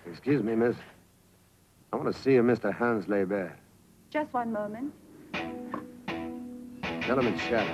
Excuse me, miss. I want to see a Mr. Hans Leber. Just one moment. Tell him it's Shadow.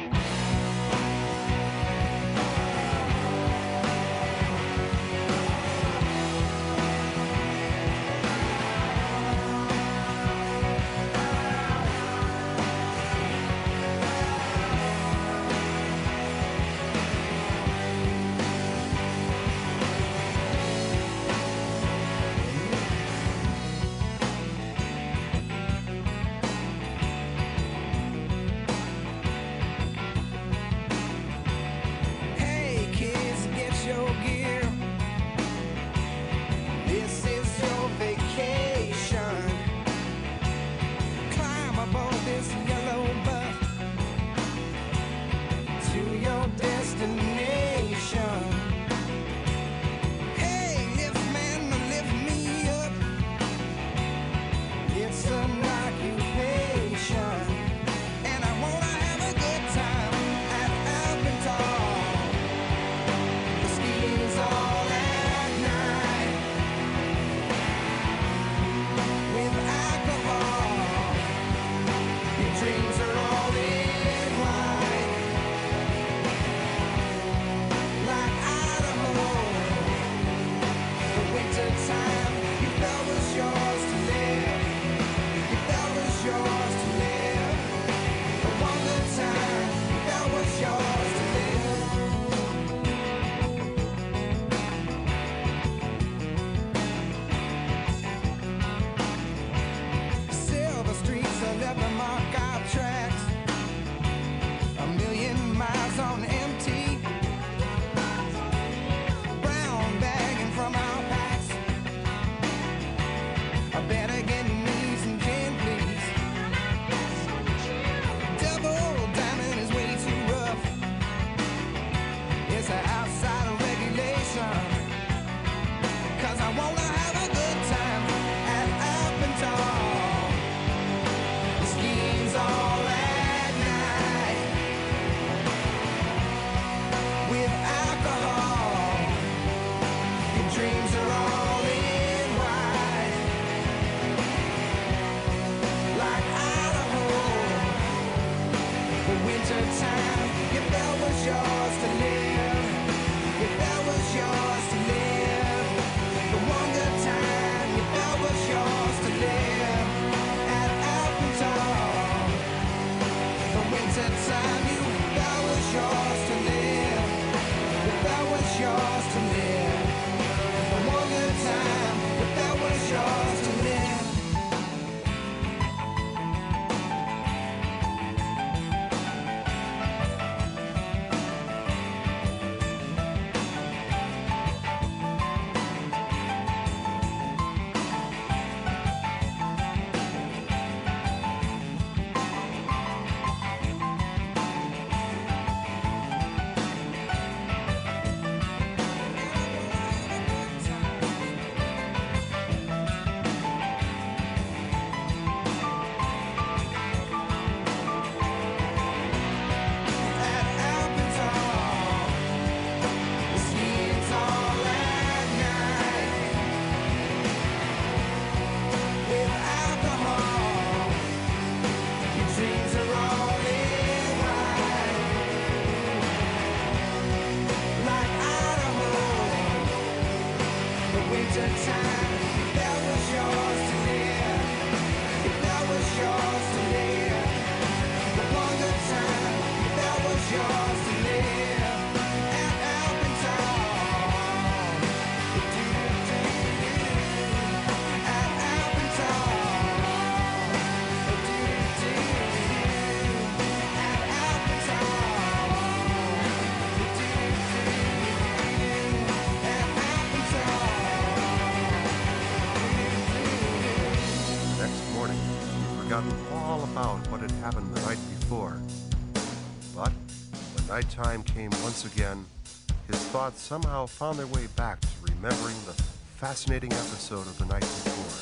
Time came once again, his thoughts somehow found their way back to remembering the fascinating episode of the night before.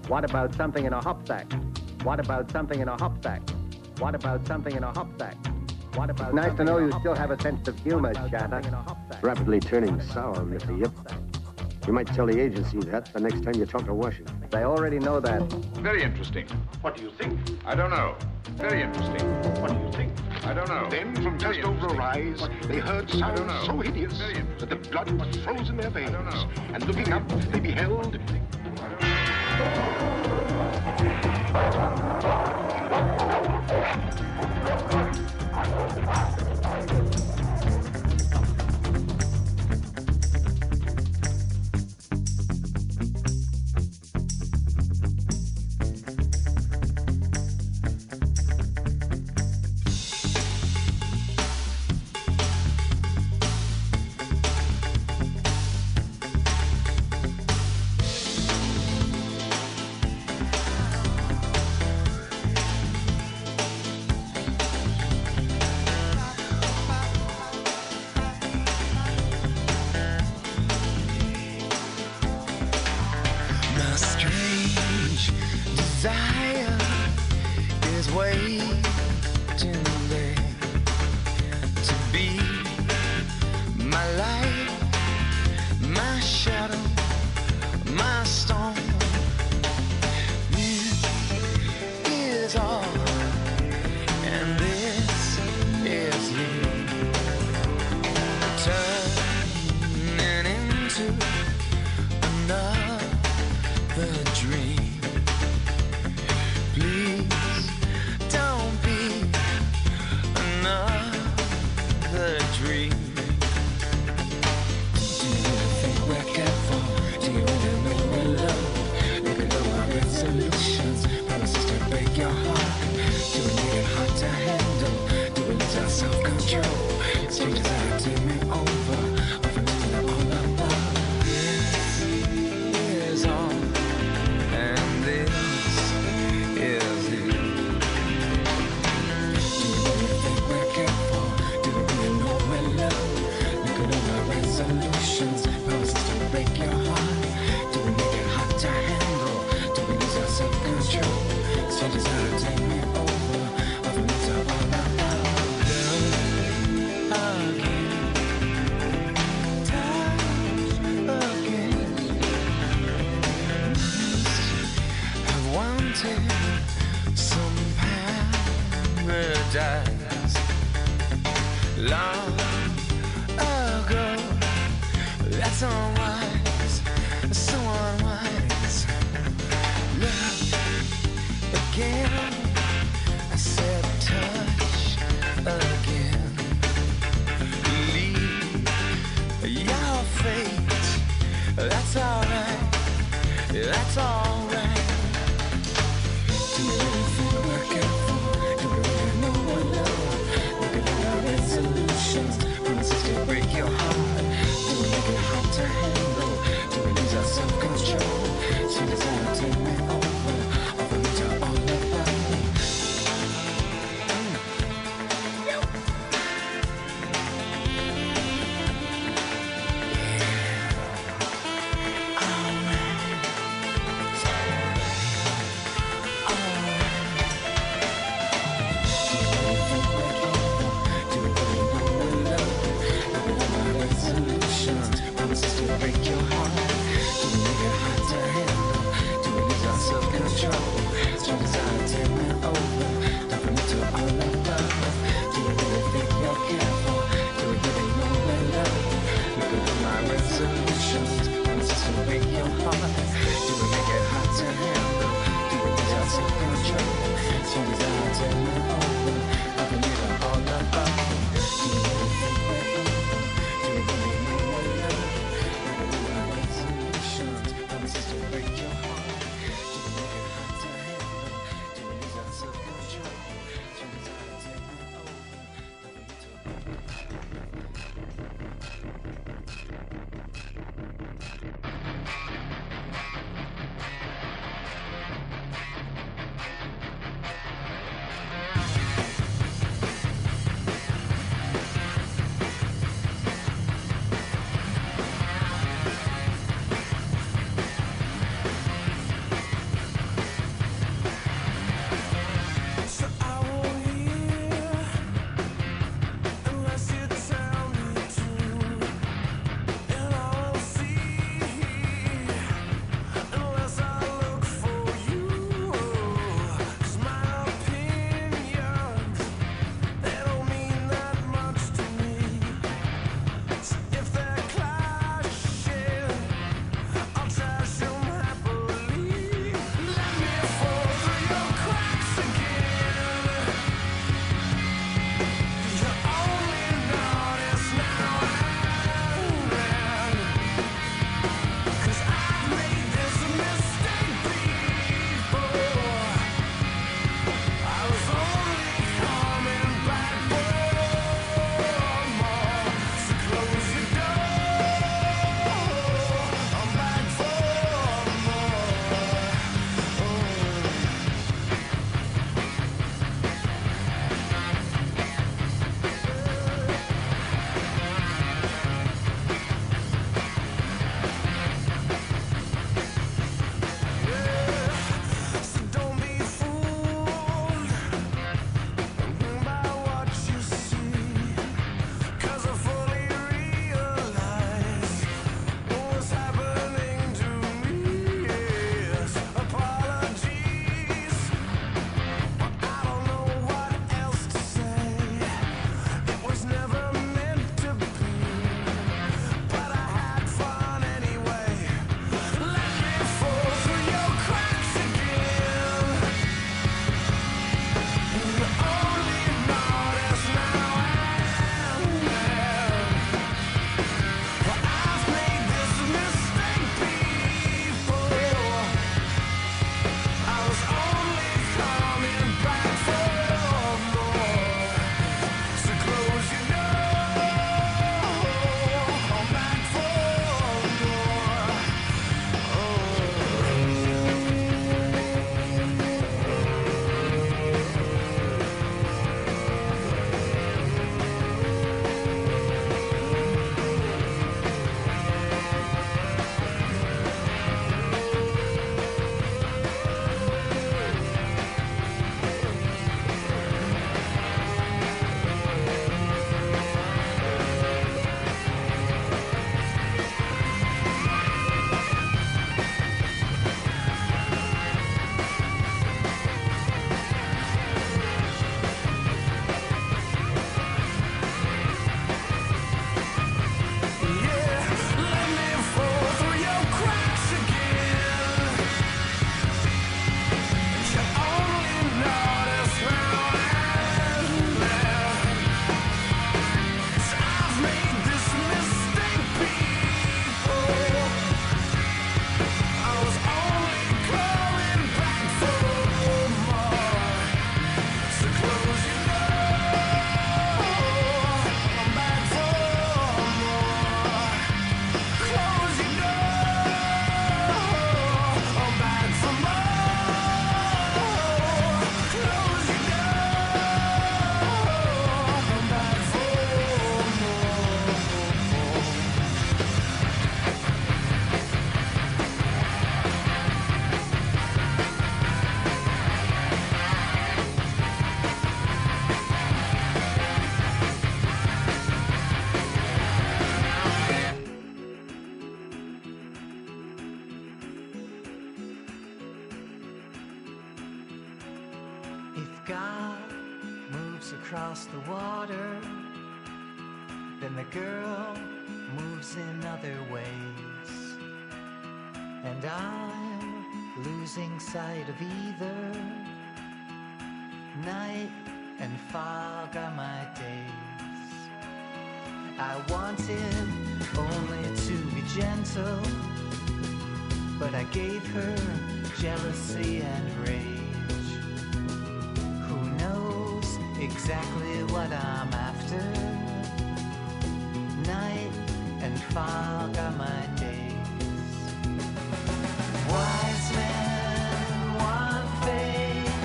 What about something in a hop sack? What about something in a hop sack? What about something in a hop sack? What about nice to know you still have a sense of humor, Shatter. Rapidly turning sour, Mr. Yip. You might tell the agency that the next time you talk to Washington. They already know that. Very interesting. What do you think? I don't know. Very interesting. What do you think? I don't know. Then, from just over a rise, they heard sounds so hideous that the blood froze in their veins. And looking up, they beheld... across the water, then the girl moves in other ways, and I'm losing sight of either. Night and fog are my days. I wanted only to be gentle, but I gave her jealousy and rage. Who knows exactly what I'm after? Night and fog are my days. Wise men want fame,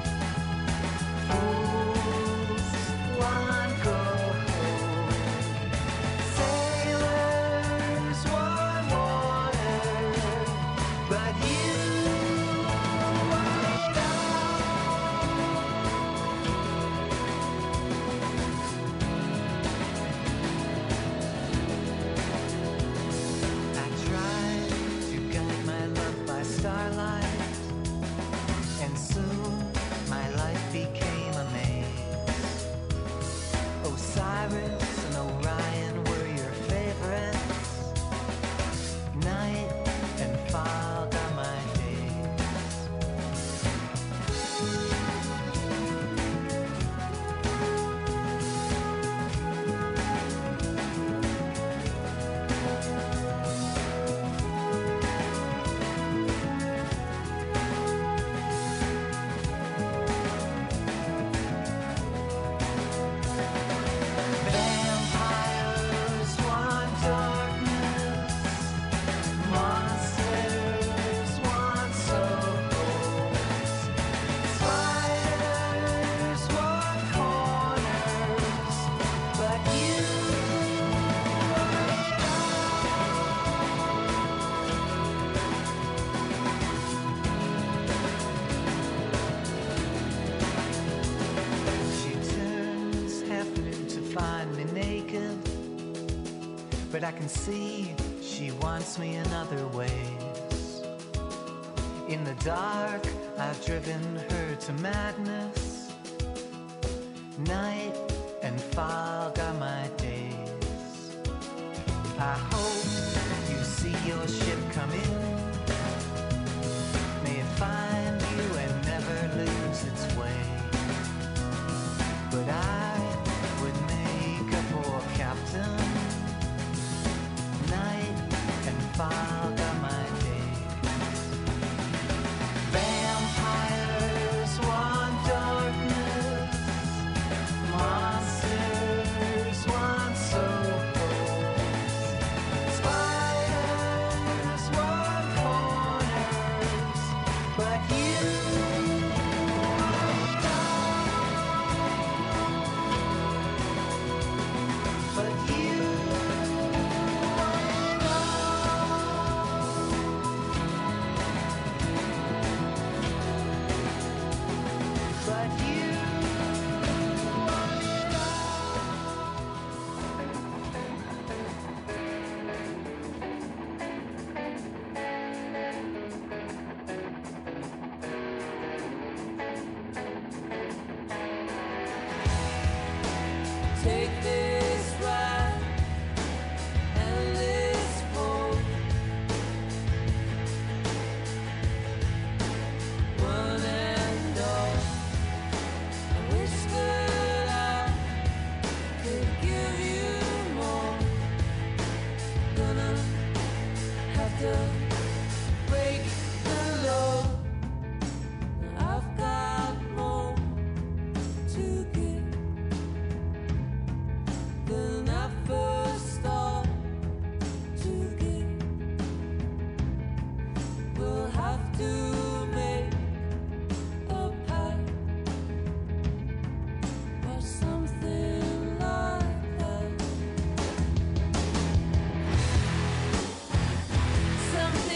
fools want gold, sailors want water, but you want it I tried to guide my love by starlight, and soon my life became a maze. Osiris and Orion were your favorites. Night and fog are my days. Vampires want darkness, monsters want souls, spiders want corners, but you want it She turns half nude to find me naked, but I can see she wants me in other ways. In the dark, I've driven her to madness. Night and fog are my days. I hope you see your ship come in. May it find you and never lose its way. But I would make a poor captain. Night and fog are my days. Vampires want darkness, monsters want souls, spiders want corners, but you want it but you want it but you want it Take this ride and this walk, one and all. I wish that I could give you more. Gonna have to break the law. I've got more to give than I first thought to give. We'll have to make a pact or something like that. Something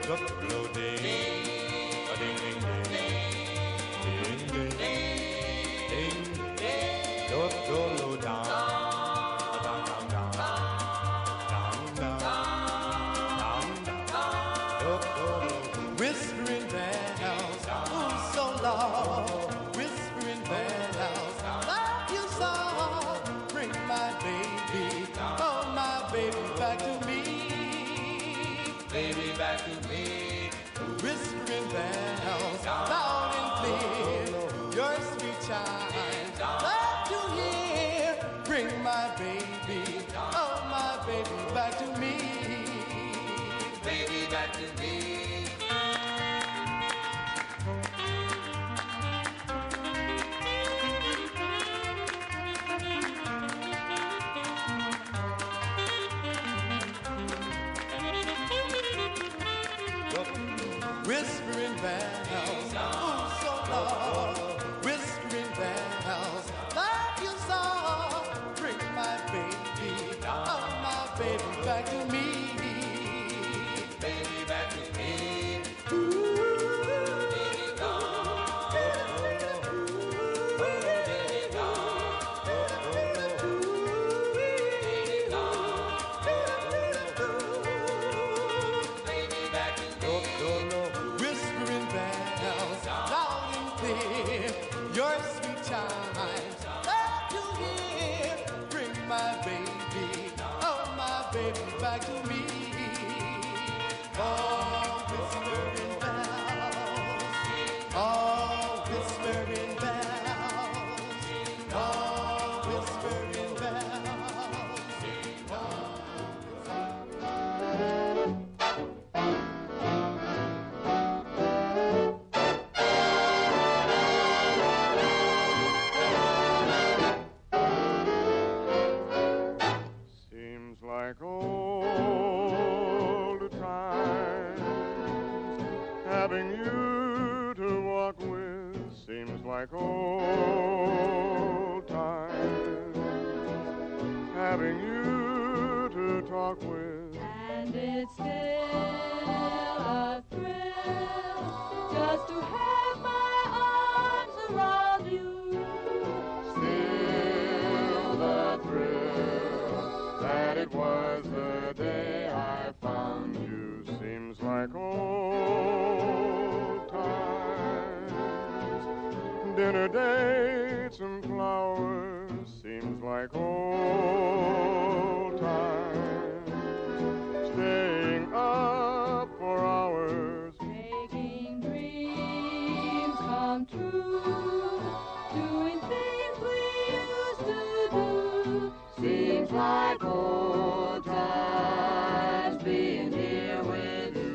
Whispering bells, oh so long. Whispering bells, love you so. Bring my baby, oh my baby back to me. Baby back to me. Whispering bells, loud and clear. Your sweet chimes, love to hear. Bring my baby, oh my baby back to me. Baby back to me. Whispering bells, oh so long. Whispering bells, love you so. Bring my baby, oh my baby back to me. Baby back to me. Ooh, baby gone. Baby gone. Baby gone. Baby back to me. Whispering bells, loud and clear. Your sweet chimes, love to hear. Bring my baby, oh my baby back to me. Oh, whispering bells, oh, whispering bells, oh, whispering Seems like old times, having you to walk with. Seems like old times, having you to talk with. And it's still a thrill just to have my arms around you. Still the thrill that it was the day I found you. Seems like old times, dinner dates and flowers. Seems like old times, staying up for hours, Making dreams come true, doing things we used to do. Seems like old times being here with you.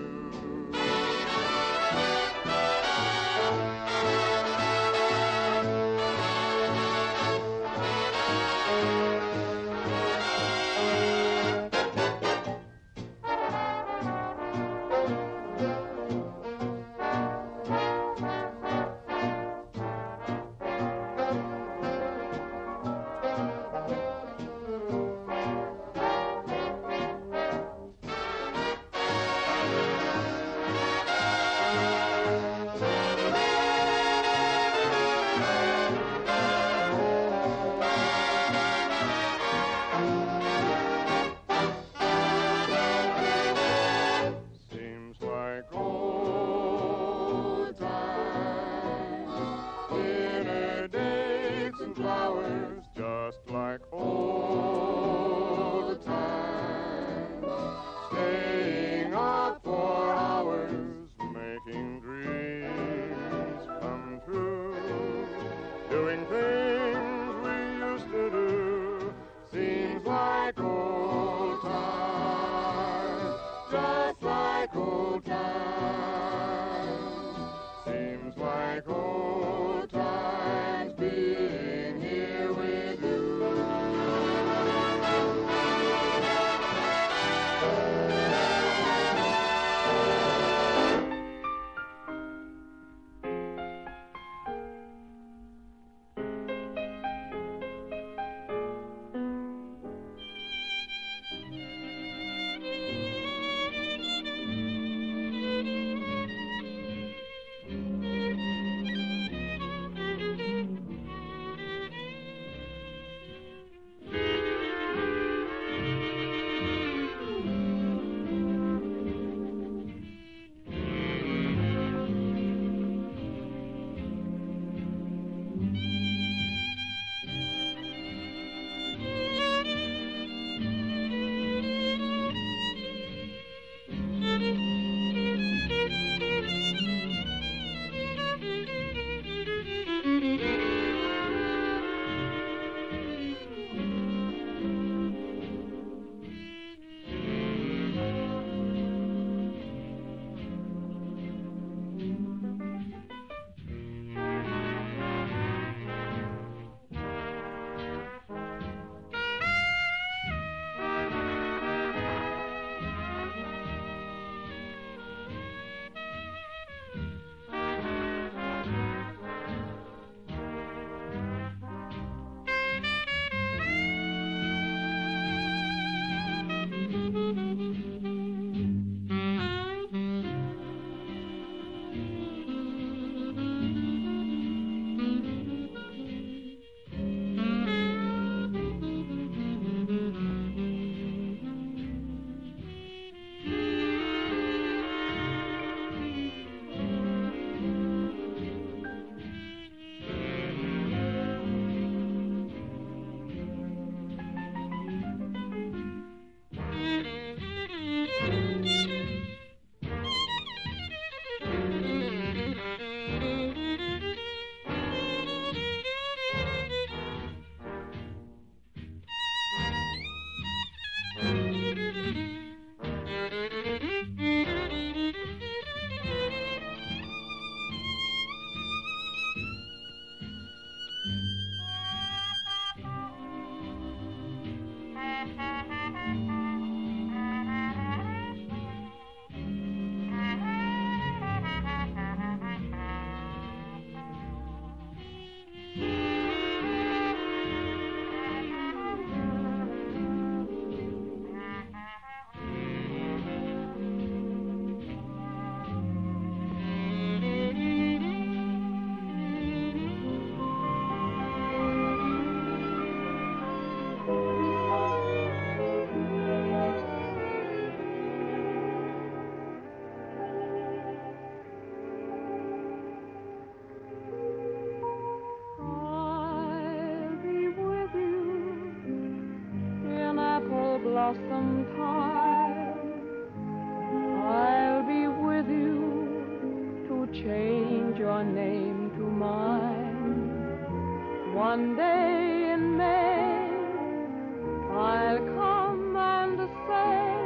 change your name to mine. One day in May, I'll come and say,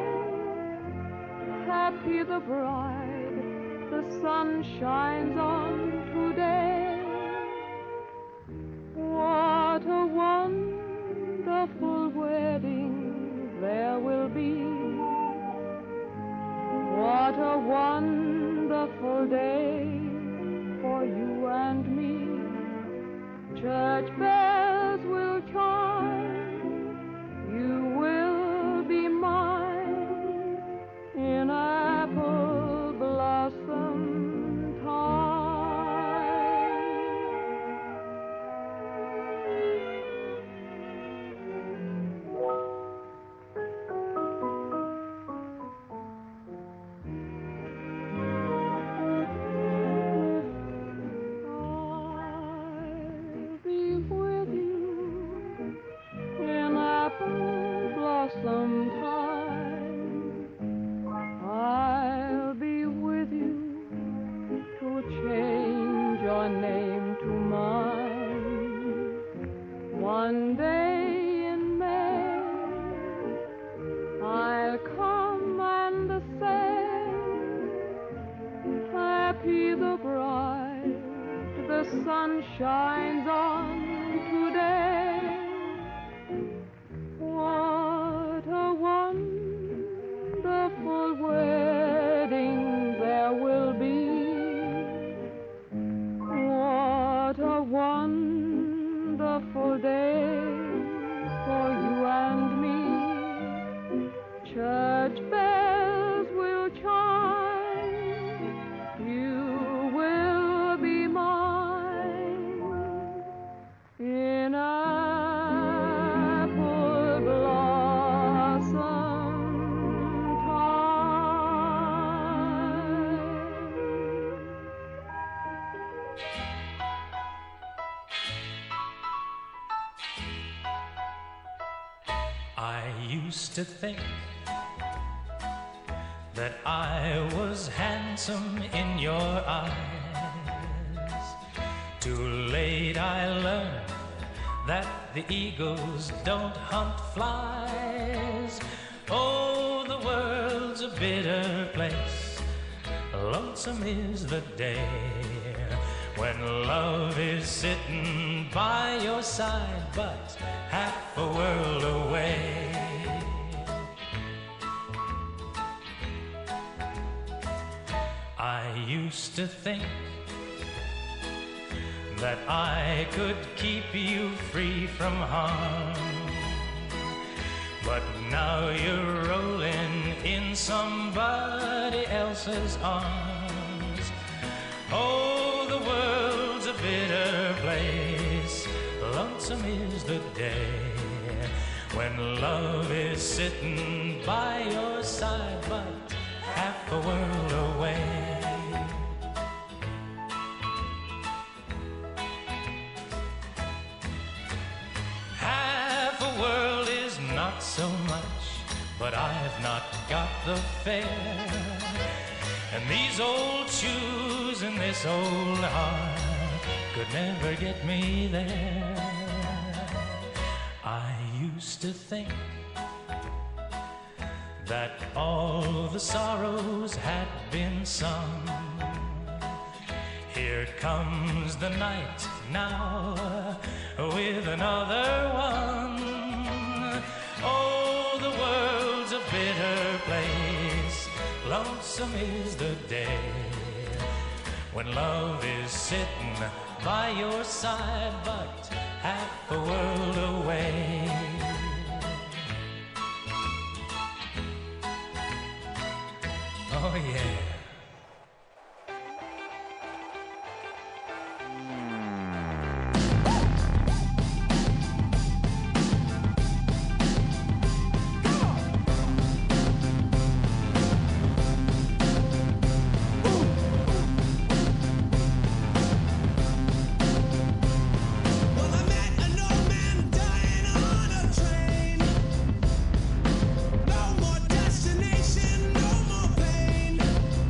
happy the bride the sun shines on today. What a wonderful wedding there will be. What a wonderful day for you and me. Church bells will chime. You will be mine in apple blossom time. I'll be with you to change your name to mine. One day in May, I'll come and say, happy the bride the sun shines on today. What a wonderful wedding there will be. What a wonderful day for you and me. Church bells will chime. You will be mine in apple blossom time. I used to think that I was handsome in your eyes. Too late I learned that the eagles don't hunt flies. Oh, the world's a bitter place. Lonesome is the day when love is sitting by your side, but half a world away. I used to think that I could keep you free from harm, but now you're rolling in somebody else's arms. Oh, the world's a bitter place. Lonesome is the day when love is sitting by your side, but half a world away. Half a world is not so much, but I've not got the fare. And these old shoes and this old heart could never get me there. I used to think that all the sorrows had been sung. Here comes the night now with another one. Oh, the world's a bitter place. Lonesome is the day when love is sitting by your side, but half a world away. Oh, yeah. No more destination, no more pain.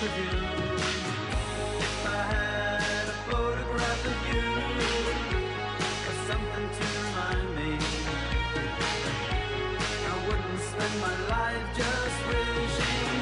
of you. If I had a photograph of you, or something to remind me, I wouldn't spend my life just wishing.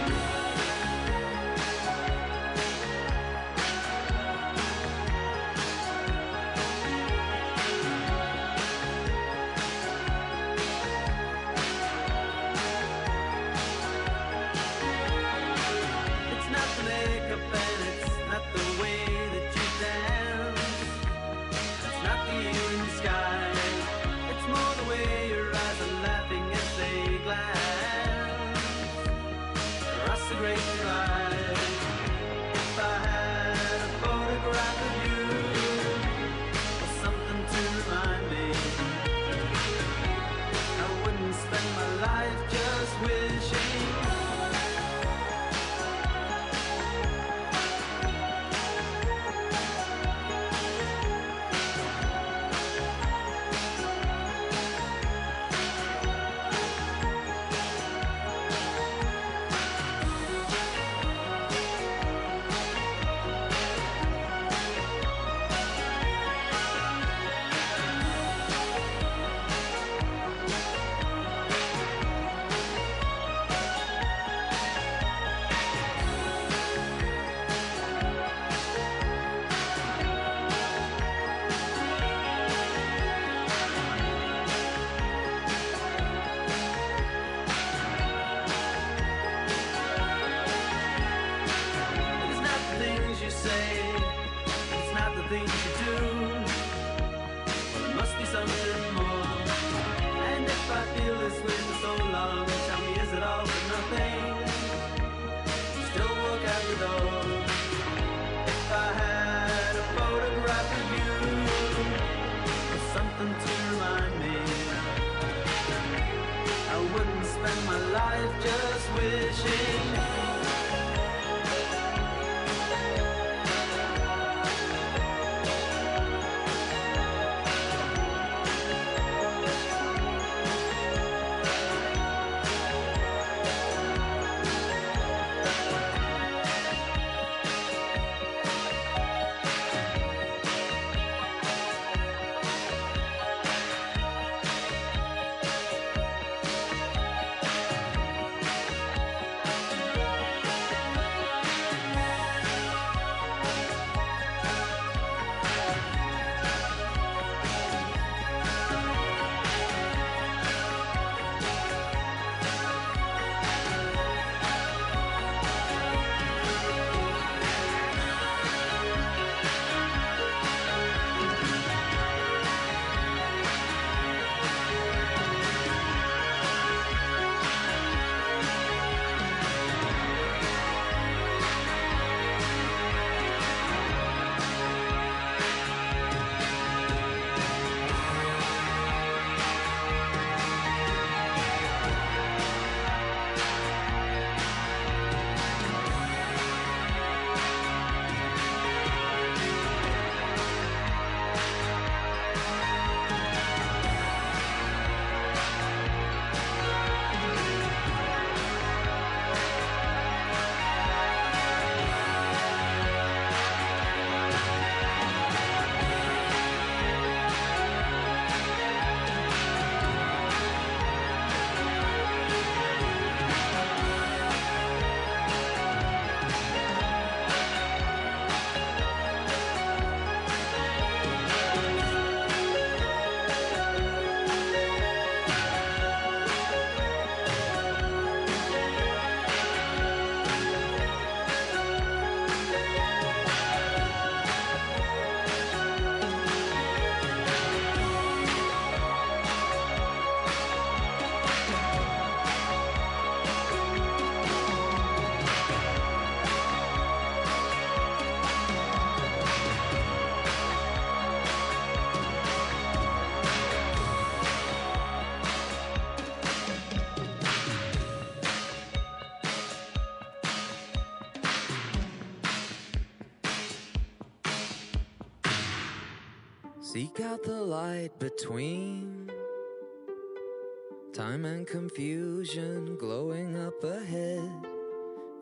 Seek out the light between time and confusion glowing up ahead.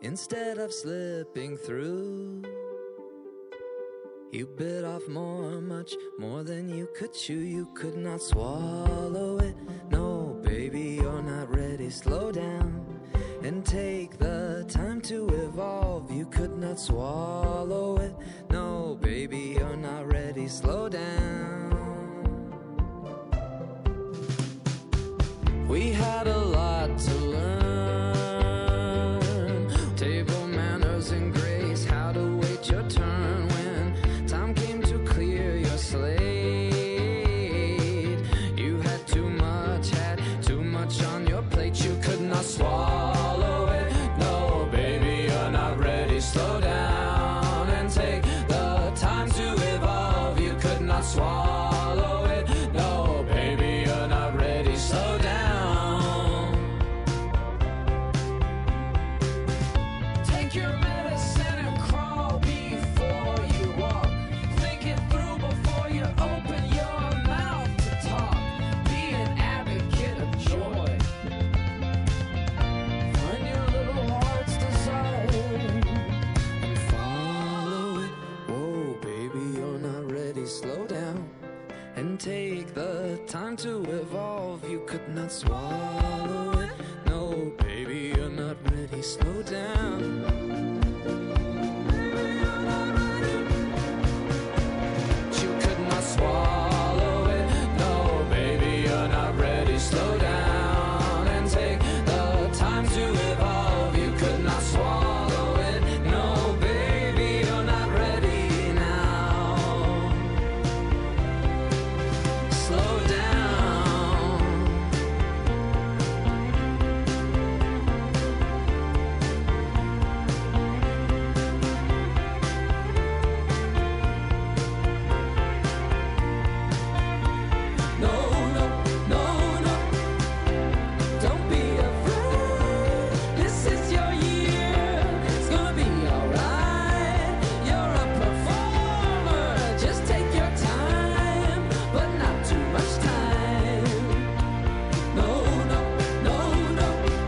instead of slipping through. You bit off more, much more than you could chew. You could not swallow it. No, baby, you're not ready. Slow down and take the time to evolve. You could not swallow it. No, baby, you're not ready. Slow down. We had a lot to learn. Table manners and grace, how to wait your turn when time came to clear your slate. You had too much on your plate. You could not swallow it. No, baby, you're not ready. Slow down and take the time to evolve. You could not swallow it. No, baby, you're not ready. Slow down. Take your medicine and crawl before you walk. Think it through before you open your mouth to talk. Be an advocate of joy. Find your little heart's desire and follow it. Whoa, baby, you're not ready. Slow down and take the time to evolve. You could not swallow it. No, baby, you're not ready. Slow down. You could not swallow it. No, baby, you're not ready. Slow down and take the time to evolve. You could not swallow it. No, baby, you're not ready now. Slow down. No, no, no, no. Don't be afraid. This is your year. It's gonna be alright. You're a performer. Just take your time, but not too much time. No, no, no, no.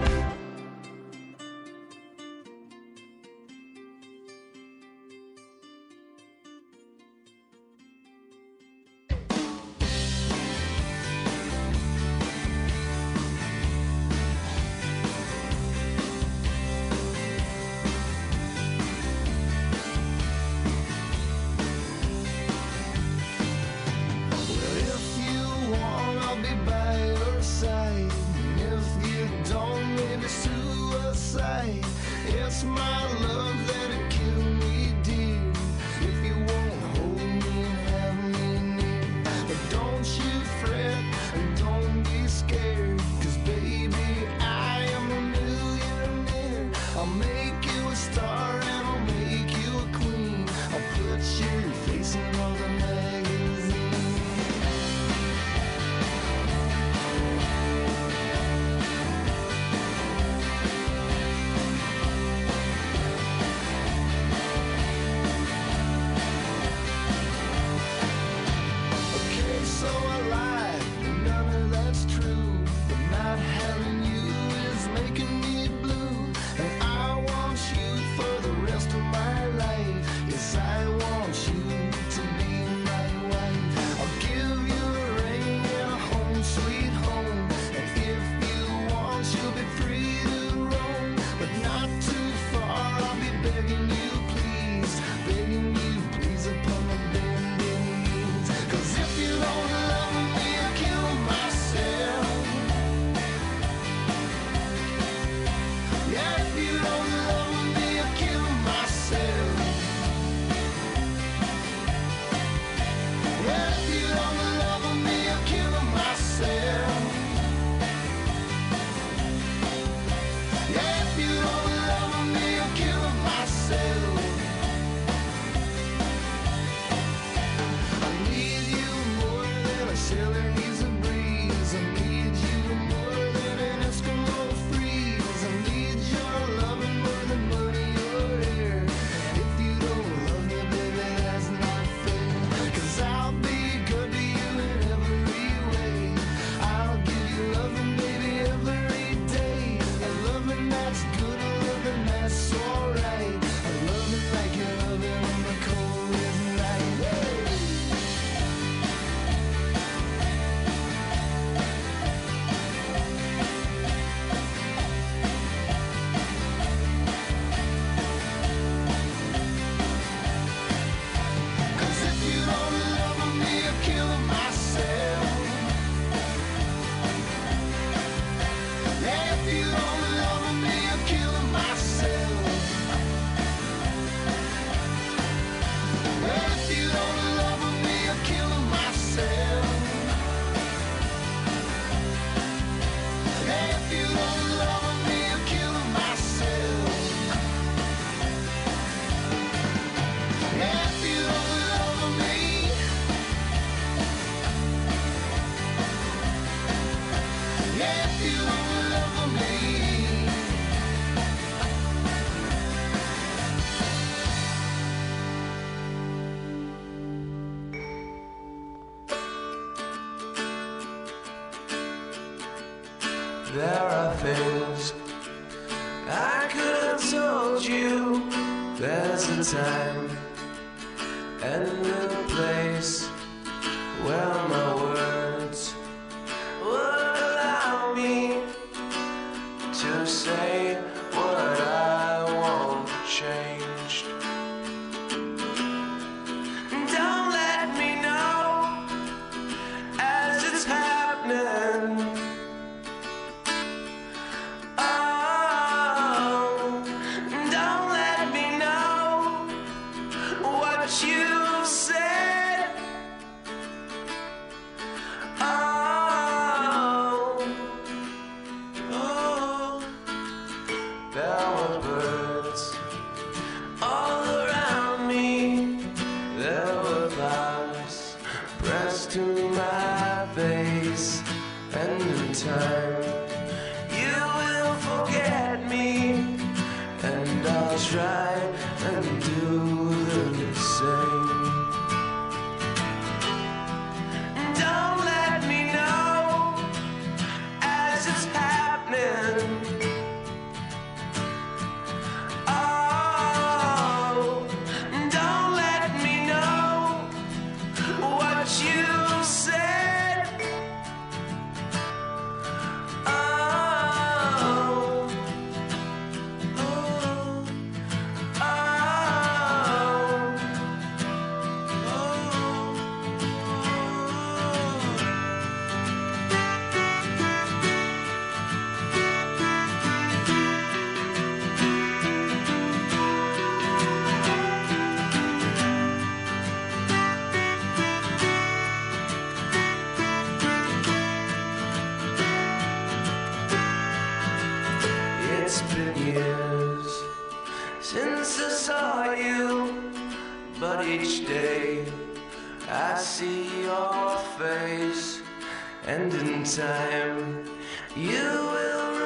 If you want, I'll be by your side. And if you don't, maybe suicide. It's my love that'll kill me, dear. If you won't hold me and have me near. But don't you fret and don't be scared. 'Cause baby, I am a millionaire. I'll make you a star and I'll make you a queen. I'll put your face in all the magazines. Okay, so I lied, and none of that's true. But not having you is making me blue. And I want there are things I could have told you. There's a time and a place where my words would allow me to say what I want changed. Don't let me know as it's happening. Oh, don't let me know what you said. Oh, there were birds all around me. There were flowers pressed to my face, and in time you will forget me, and I'll try and do the same. Don't let me know as it's happening. Oh, don't let me know what you said. Oh, oh, oh, it's been years since I saw you, but each day I see your face, and in time you will